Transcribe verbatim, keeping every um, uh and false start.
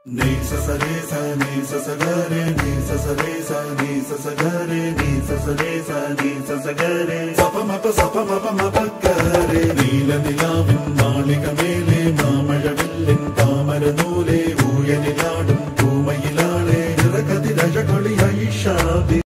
Ni sa sa re sa ni sa sa ga re ni sa sa re sa ni sa sa ga re ni sa sa re sa ni sa sa ga re sa pa ma pa sa pa ma pa ma pa ga re നീല നിലാവിൻ മാളിക മേലെ മാമഴവില്ലിൻ താമര നൂലെ ഊയനിലാടും